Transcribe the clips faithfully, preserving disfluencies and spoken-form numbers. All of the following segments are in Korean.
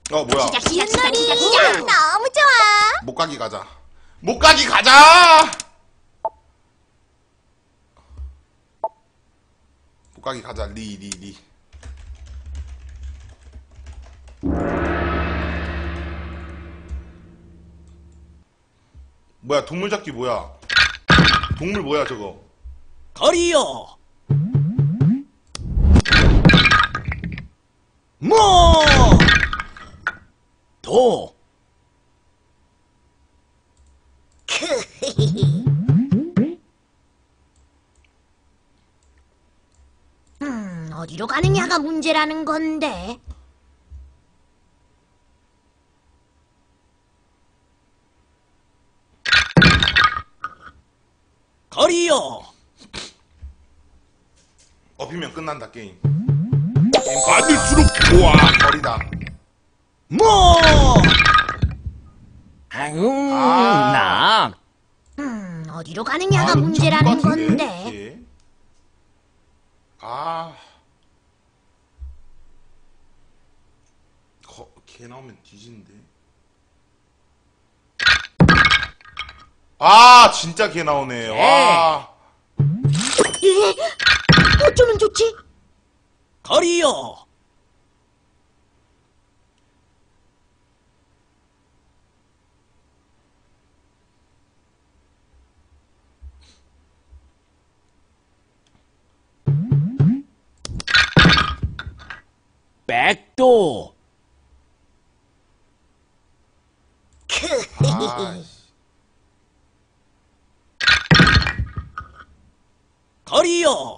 어 뭐야? 시작 시작 시작 시작 시작. 너무 좋아. 못 가기 가자. 못 가기 가자. 못 가기 가자. 리 리 리. 뭐야 동물 잡기 뭐야? 동물 뭐야 저거? 거리요. 뭐 도. 음, 어디로 가느냐가 문제라는 건데. 거리요. 업히면 끝난다 게임. 게임 받을수록 좋아. 거리다. 뭐 아유 아. 나 음, 어디로 가느냐가 아, 이거 문제라는 잡을 것 같은데, 건데. 이게. 아. 거, 개 나오면 뒤진데. 아, 진짜 개 나오네. 와. 예? 어쩌면 좋지? 거리요. 백도. 아, 거리요.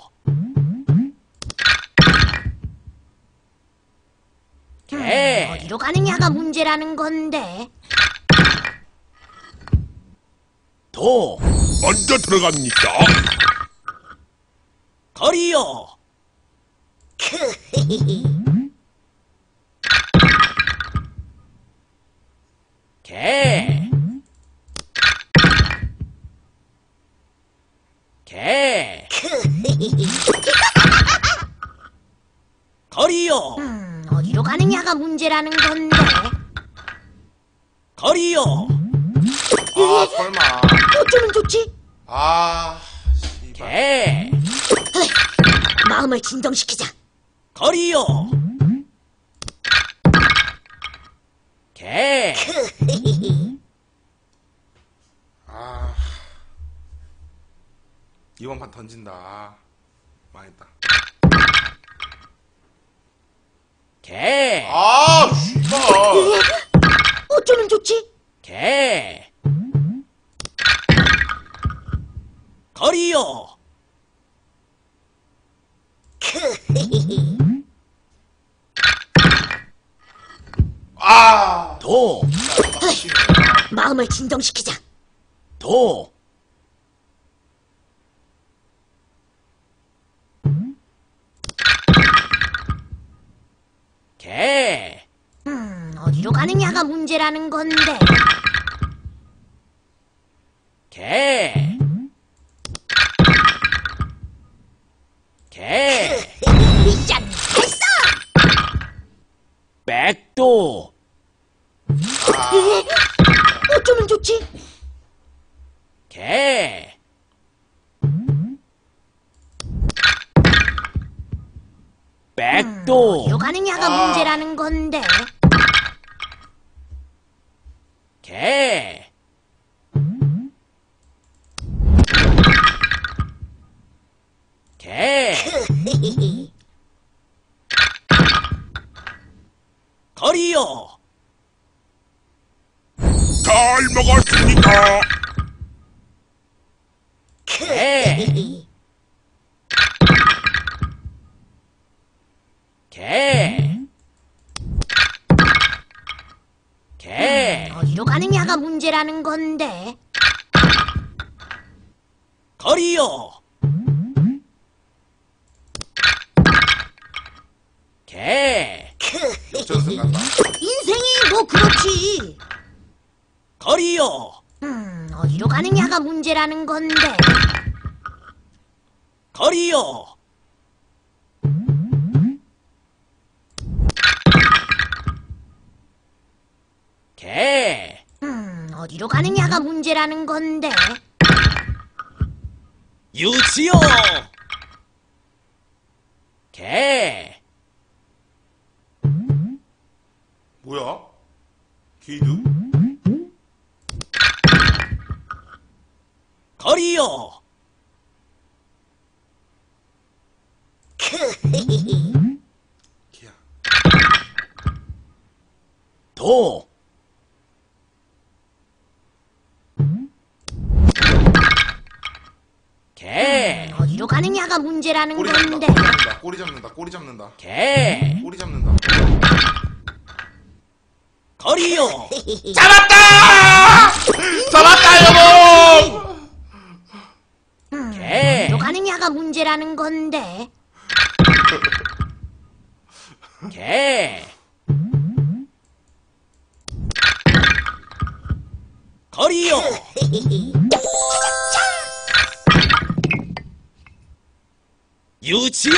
개. 어디로 가느냐가 문제라는 건데. 도. 먼저 들어갑니다. 거리요. 개. 개. 거리요. 음, 어디로 가느냐가 문제라는 건데. 거리요. 아, 설마. 어쩌면 좋지? 아, 씨발. 개. 마음을 진정시키자. 거리요. 개. 아. 이번 판 던진다. 아, 망했다. 개. 아, 씨발. 어쩌면 좋지? 개. 거리요. 아. 도. 빡치네. 마음을 진정시키자. 도. 개. 음, 어디로 가느냐가 문제라는 건데. 개. 개. 짠! 발사! 백도. 아. 어쩌면 좋지? 개. 백도. 어디로 가느냐가 아. 문제라는 건데. 개. 개. 거리요. 잘 먹었습니다. 개. 개. 개. 어디로 가느냐가 문제라는 건데. 거리요. 개. 역전승 간다. 인생이 뭐 그렇지. 거리요. 음, 어디로 가느냐가 문제라는 건데. 거리요. 어디로 가느냐가 문제라는 건데. 유치요. 개. 뭐야? 게이드? 거리요. 개야. 도. 개. 어디로 가느냐가 문제라는 꼬리 건데. 잡는다. 꼬리 잡는다. 꼬리 잡는다. 개. 꼬리 잡는다. 거리요. 잡았다! 잡았다, 여보! 개. 어디로 가느냐가 문제라는 건데. 개. 거리요. 유치요.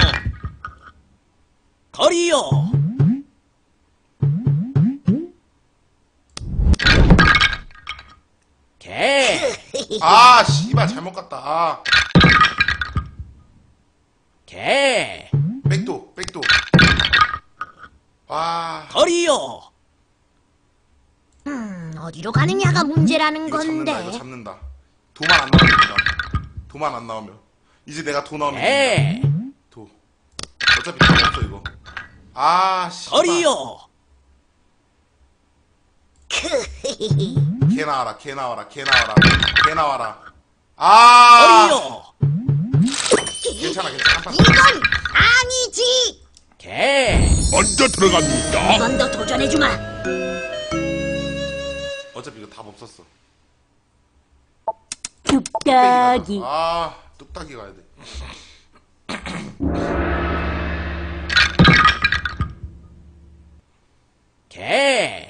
거리요. 개. 아, 씨발, 잘못 갔다. 아, 개. 백도, 백도. 와, 거리요. 음, 어디로 가느냐가 문제라는 이거 잡는다, 이거 건데. 잡는다. 도만 안 나오면 된다. 도만 안 나오면. 이제 내가 도 나오면 개. 된다. 도. 어차피 다 없어, 이거. 아, 씨발. 거리요. 개 나와라, 개 나와라, 개 나와라, 개 나와라. 아, 거리요. 괜찮아, 괜찮아. 한 판. 이건 아니지. 개. 먼저 들어갑니다. 한 번 더 도전해주마. 어차피 이거 답 없었어. 뚝딱이. 아, 뚝딱이 가야 돼. 개.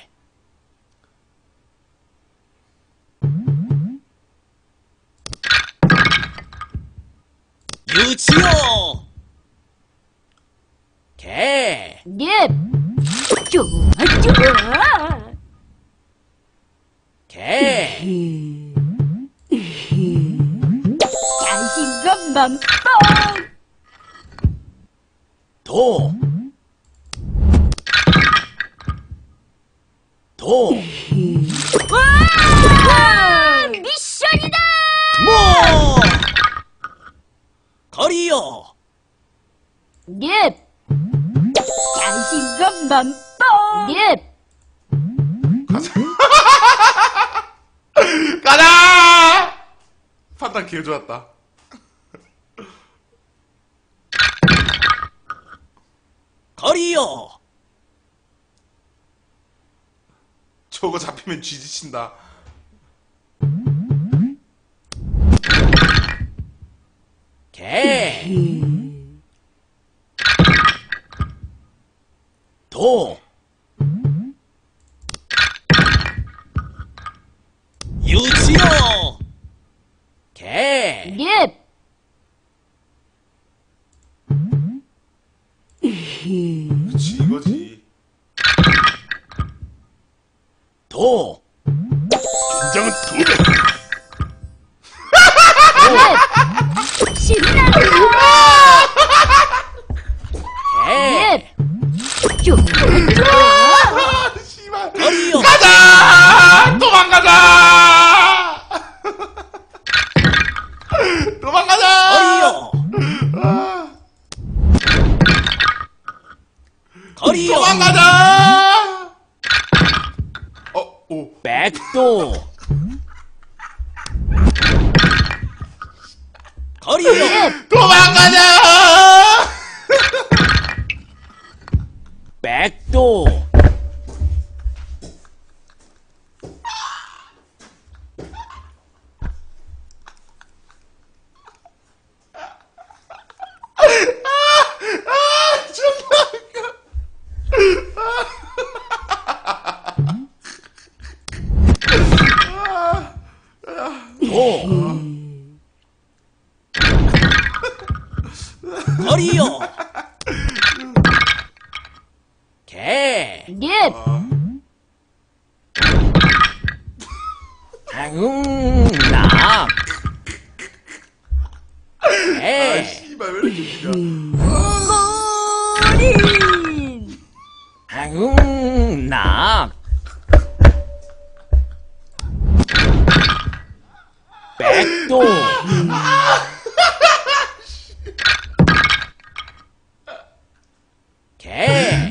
유치요. 개. 예. 좋아, 좋아. 개. 자신감 만빵. 도. 도. 와! 미션이다. 뭐. 거리요. 예. 자신감 만빵. 예. 가자! 판단 개 좋았다. 거리요. 저거 잡히면 쥐지친다. 개. 도. 유치요. 개. 예. 그치, 이거지. 도. 긴장은 두 배. 신난다. 개. 좋아, 좋아. 아, 씨발. 거리요. 가자! 도망가자! 도망가자! 거리요. 거리요. 도망가자! 어, 오. 백도. 거리요. 도망가자! 백도. 도. 거리요. 개. 예. 개, 씨발 왜 이렇게 웃기냐. 꼬린. 응, 낙, 백도, 개,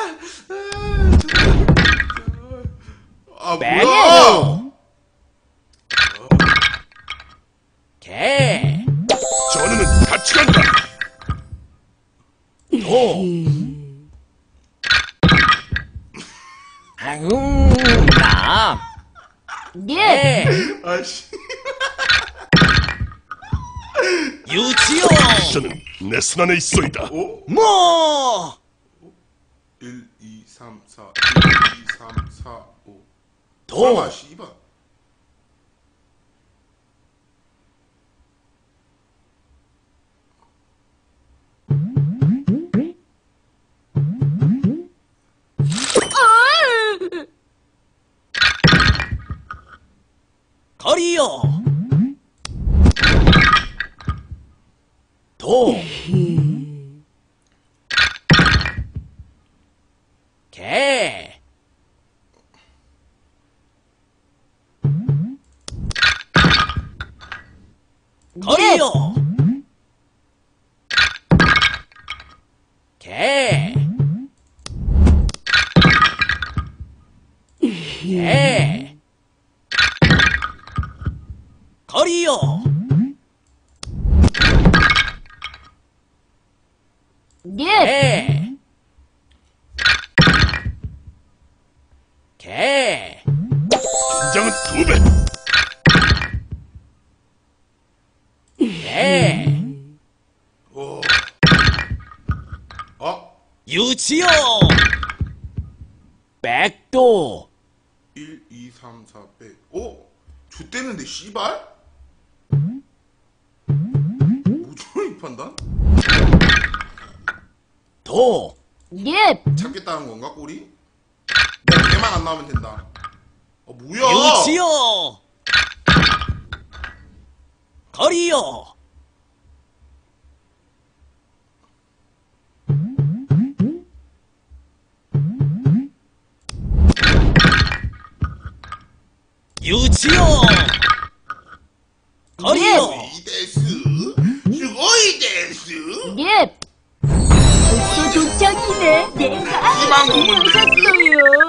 아 뭐야? 백도, 개, 전우는 같이 간다. 도, 응, 낙, 예. 개, 아씨. 유치요, 미션은 내 손안에 있소이다. 오? 뭐, 일, 이, 삼, 사, 일, 이, 삼, 사, 오. 도, 설마 씨발. 거리요, 도, 개, 거리요, 개, 개, 거리요, 예. 개, 개, 긴장은 두 배. 개, 오. 어? 유치요, 백도, 일, 이, 삼, 사, 백. 오? 좆대는데 씨발? 뭐죠 이 판단? 도, 예. 찾겠다는 건가 꼬리? 내 개만 안 나오면 된다. 어 뭐야? 유치요, 거리요, 유치요, 거리요, 이데스 슈거이 데스 예. 벌써 도착이네. 내가 이만 보면 오셨어요.